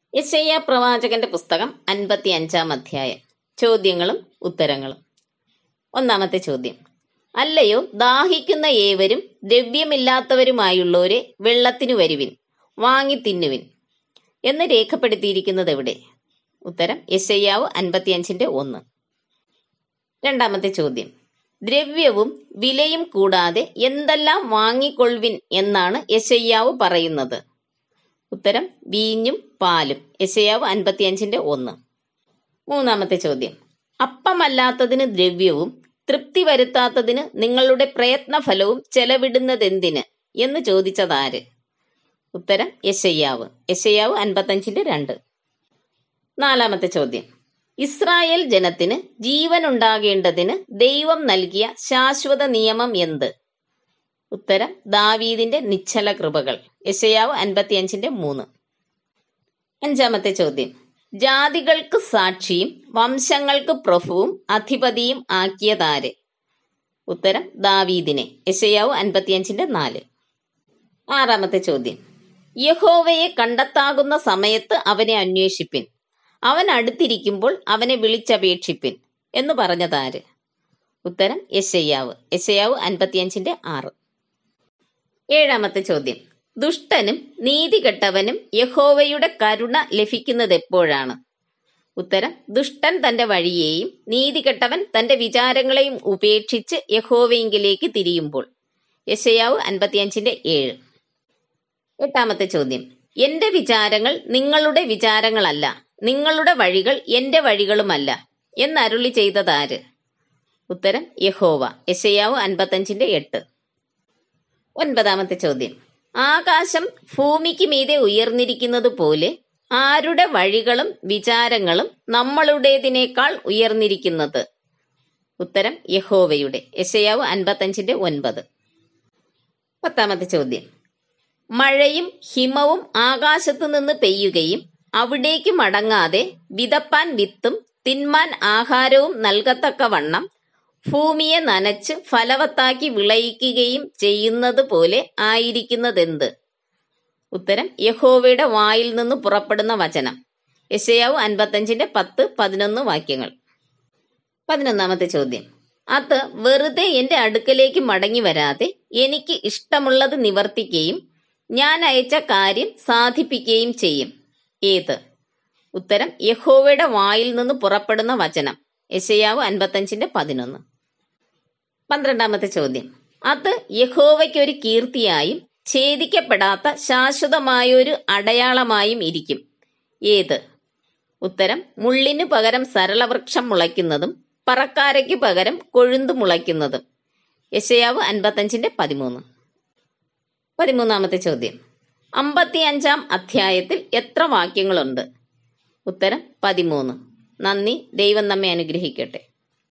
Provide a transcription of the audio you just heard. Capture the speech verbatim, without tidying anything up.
യെശയ്യാ പ്രവാചകന്റെ പുസ്തകം അൻപത്തി അഞ്ചാം അധ്യായം. ചോദ്യങ്ങളും ഉത്തരങ്ങളും. ഒന്നാമത്തെ ചോദ്യം: അല്ലയോ ദാഹിക്കുന്ന ഏവരും ദ്രവ്യമില്ലാത്തവരുമായുള്ളവരെ വെള്ളത്തിനു വരുവിൻ, വാങ്ങി തിന്നുവിൻ എന്ന് രേഖപ്പെടുത്തിയിരിക്കുന്നത് എവിടെ? ഉത്തരം: യെശയ്യാവ് അൻപത്തിയഞ്ചിന്റെ ഒന്ന്. രണ്ടാമത്തെ ചോദ്യം: ദ്രവ്യവും വിലയും കൂടാതെ എന്തെല്ലാം വാങ്ങിക്കൊള്ളുവിൻ എന്നാണ് യെശയ്യാവ് പറയുന്നത്? ഉത്തരം: വീഞ്ഞും പാലും. യെശയ്യാവ് അൻപത്തിയഞ്ചിന്റെ ഒന്ന്. മൂന്നാമത്തെ ചോദ്യം: അപ്പമല്ലാത്തതിന് ദ്രവ്യവും തൃപ്തി വരുത്താത്തതിന് നിങ്ങളുടെ പ്രയത്നഫലവും ചെലവിടുന്നതെന്തിന് എന്ന് ചോദിച്ചതാര്? ഉത്തരം: യെശയ്യാവ്. യെശയ്യാവ് അൻപത്തഞ്ചിന്റെ രണ്ട്. നാലാമത്തെ ചോദ്യം: ഇസ്രായേൽ ജനത്തിന് ജീവൻ ഉണ്ടാകേണ്ടതിന് ദൈവം നൽകിയ ശാശ്വത നിയമം എന്ത്? ഉത്തരം: ദാവീദിന്റെ നിശ്ചല കൃപകൾ. യെശയ്യാവ് അൻപത്തിയഞ്ചിന്റെ മൂന്ന്. അഞ്ചാമത്തെ ചോദ്യം: ജാതികൾക്ക് സാക്ഷിയും വംശങ്ങൾക്ക് പ്രഭുവും അധിപതിയും ആക്കിയതാര്? ഉത്തരം: ദാവീദിനെ. യെശയ്യാവ് അൻപത്തിയഞ്ചിന്റെ നാല്. ആറാമത്തെ ചോദ്യം: യഹോവയെ കണ്ടെത്താകുന്ന സമയത്ത് അവനെ അന്വേഷിപ്പിൻ, അവൻ അടുത്തിരിക്കുമ്പോൾ അവനെ വിളിച്ചപേക്ഷിപ്പിൻ എന്ന് പറഞ്ഞതാര്? ഉത്തരം: യെശയ്യാവ്. യെശയ്യാവ് അൻപത്തിയഞ്ചിന്റെ ആറ്. ഏഴാമത്തെ ചോദ്യം: ദുഷ്ടനും നീതികെട്ടവനും യഹോവയുടെ കരുണ ലഭിക്കുന്നത് എപ്പോഴാണ്? ഉത്തരം: ദുഷ്ടൻ തന്റെ വഴിയെയും നീതികെട്ടവൻ തന്റെ വിചാരങ്ങളെയും ഉപേക്ഷിച്ച് യഹോവയിങ്കിലേക്ക് തിരിയുമ്പോൾ. യെശയ്യാവ് അൻപത്തിയഞ്ചിന്റെ ഏഴ്. എട്ടാമത്തെ ചോദ്യം: എന്റെ വിചാരങ്ങൾ നിങ്ങളുടെ വിചാരങ്ങളല്ല, നിങ്ങളുടെ വഴികൾ എന്റെ വഴികളുമല്ല എന്നരുളി ചെയ്തതാര്? ഉത്തരം: യഹോവ. യെശയ്യാവ് അൻപത്തഞ്ചിന്റെ എട്ട്. ഒൻപതാമത്തെ ചോദ്യം: ആകാശം ഭൂമിക്ക് മീതെ ഉയർന്നിരിക്കുന്നത് പോലെ ആരുടെ വഴികളും വിചാരങ്ങളും നമ്മളുടേതിനേക്കാൾ ഉയർന്നിരിക്കുന്നത്? ഉത്തരം: യഹോവയുടെ. യെശയ്യാവ് അൻപത്തഞ്ചിന്റെ ഒൻപത്. പത്താമത്തെ ചോദ്യം: മഴയും ഹിമവും ആകാശത്തു നിന്ന് പെയ്യുകയും അവിടേക്ക് മടങ്ങാതെ വിതപ്പാൻ വിത്തും തിന്മാൻ ആഹാരവും നൽകത്തക്കവണ്ണം ഭൂമിയെ നനച്ച് ഫലവത്താക്കി വിളയിക്കുകയും ചെയ്യുന്നത് പോലെ ആയിരിക്കുന്നതെന്ത്? ഉത്തരം: യഹോവയുടെ വായിൽ നിന്ന് പുറപ്പെടുന്ന വചനം. യെശയ്യാവ് അൻപത്തഞ്ചിന്റെ പത്ത് പതിനൊന്ന് വാക്യങ്ങൾ. പതിനൊന്നാമത്തെ ചോദ്യം: അത് വെറുതെ എന്റെ അടുക്കലേക്ക് മടങ്ങി വരാതെ എനിക്ക് ഇഷ്ടമുള്ളത് നിവർത്തിക്കുകയും ഞാൻ അയച്ച കാര്യം സാധിപ്പിക്കുകയും ചെയ്യും. ഏത്? ഉത്തരം: യഹോവയുടെ വായിൽ നിന്ന് പുറപ്പെടുന്ന വചനം. യെശയ്യാവ് അൻപത്തഞ്ചിന്റെ പതിനൊന്ന്. പന്ത്രണ്ടാമത്തെ ചോദ്യം: അത് യഹോവയ്ക്കൊരു കീർത്തിയായും ഛേദിക്കപ്പെടാത്ത ശാശ്വതമായൊരു അടയാളമായും ഇരിക്കും. ഏത്? ഉത്തരം: മുള്ളിനു പകരം സരളവൃക്ഷം മുളയ്ക്കുന്നതും പറക്കാരയ്ക്ക് പകരം കൊഴുന്തു മുളയ്ക്കുന്നതും. യെശയ്യാവ് അൻപത്തഞ്ചിന്റെ പതിമൂന്ന്. പതിമൂന്നാമത്തെ ചോദ്യം: അമ്പത്തിയഞ്ചാം അധ്യായത്തിൽ എത്ര വാക്യങ്ങളുണ്ട്? ഉത്തരം: പതിമൂന്ന്. നന്ദി. ദൈവം നമ്മെ അനുഗ്രഹിക്കട്ടെ.